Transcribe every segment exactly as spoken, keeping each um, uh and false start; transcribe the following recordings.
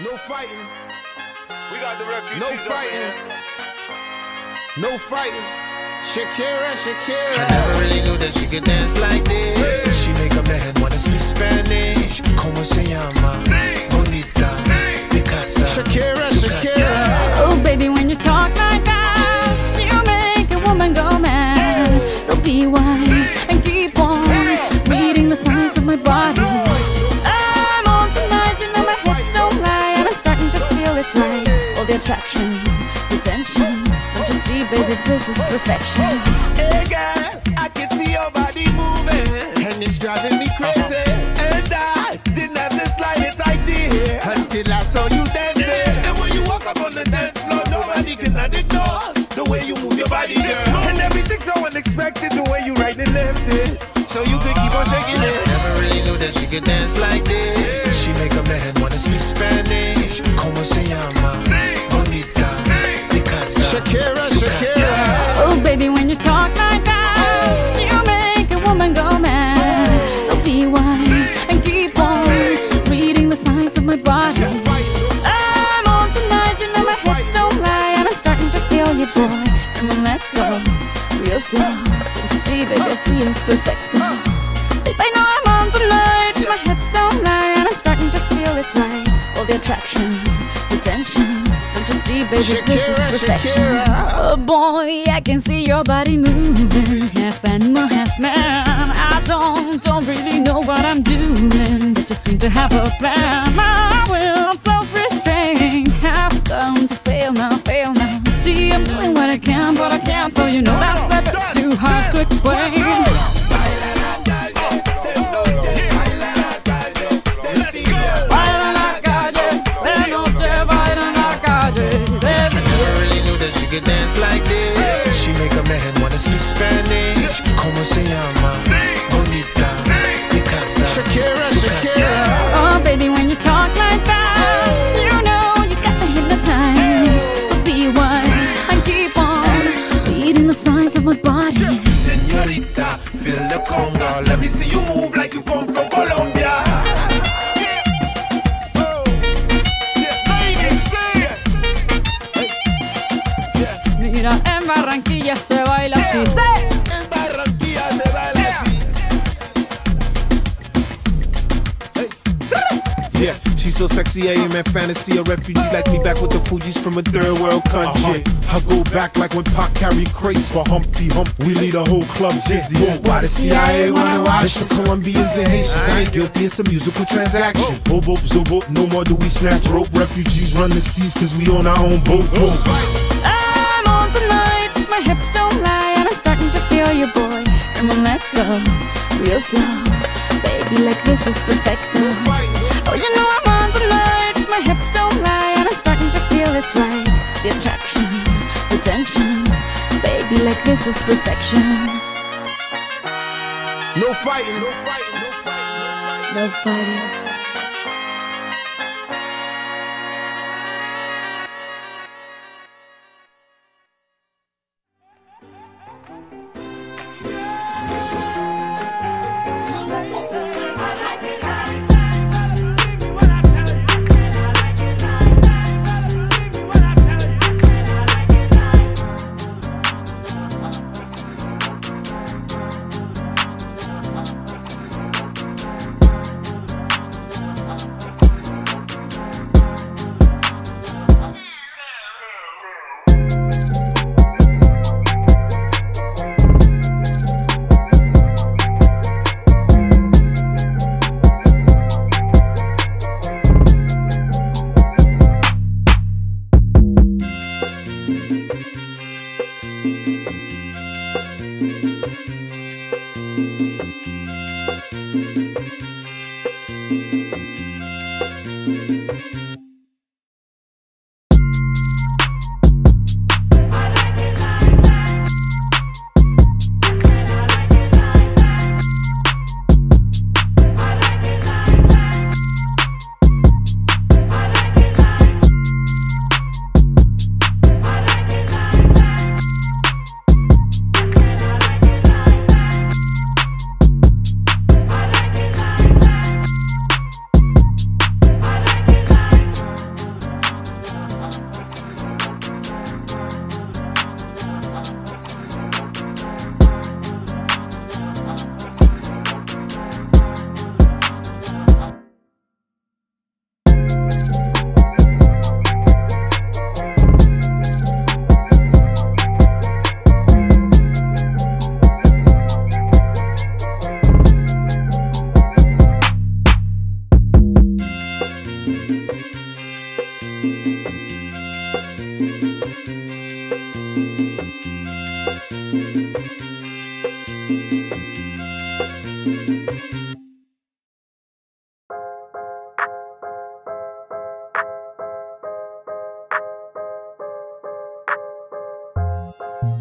No fighting. We got the refugees. No fighting. No fighting. Shakira, Shakira. I never really knew that she could dance like this. Hey. She make a man wanna speak Spanish. Como se llama? Sí. Bonita. Sí. Picasa. Shakira, Shakira. Oh baby, when you talk like that, you make a woman go mad. So be wise and keep on reading the signs of my body. I'm on tonight, you know my hips don't lie, and I'm starting to feel it's right. All the attraction, the tension. Don't you see, baby, this is perfection. Hey girl, I can see your body moving, and it's driving me crazy. And I didn't have the slightest idea until I saw you dancing. Yeah. And when you walk up on the dance floor, nobody can ignore the way you move your body, girl. And everything's so unexpected, the way you right and left it, so you could keep on shaking it. Never really knew that she could dance like this. She make a man wanna speak Spanish. Como se llama? Bonita. Picasa. Shakira, Shakira. Oh baby, when you talk like that, you make a woman go mad. So be wise and keep on reading the signs of my body. I'm on tonight, you know my hips don't lie, and I'm starting to feel you, boy. Come on, let's go real slow. Don't you see, baby, I see it's perfect. Babe, I know I'm on tonight, my hips don't lie, and I'm starting to feel it's right. All the attraction, the tension. Don't you see, baby, Shakira, this is perfection. Shakira. Oh boy, I can see your body moving, half animal, half man. I don't, don't really know what I'm doing, but just seem to have a plan. My will, self-restraint, have come to fail now, fail now. See, I'm doing what I can, but I can't, so you know that's a bit too hard to explain. Could dance like this. She make a man wanna speak Spanish. Como se llama? Bonita. Picasa. Shakira, Shakira. Oh baby, when you talk like that, you know you got me hypnotized. So be wise and keep on reading the signs of my body. Señorita, feel the conga. Let me see you move like you come from Colombia. Mira, en Barranquilla se baila así. ¡Sí! En Barranquilla se baila así. Yeah, she's so sexy, I am in fantasy. A refugee like me back with the Fugees from a third world country. Uh-huh. I go back like when Pac carried crates for Humpty Hump. We lead a whole club dizzy. Yeah. Why the C I A wanna watch? It's for Colombians and Haitians. I ain't guilty, it's a musical transaction. Boop, boop, zo, boop, no more do we snatch rope. Refugees run the seas cause we on our own boat. I'm on tonight, my hips don't lie, and I'm starting to feel you, boy. Come on, let's go real slow. Baby, like this is perfecto. Oh, you know I'm on tonight, my hips don't lie, and I'm starting to feel it's right. The attraction, the tension. Baby, like this is perfection. No fighting, no fighting, no fighting, no fighting.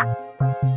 Bye.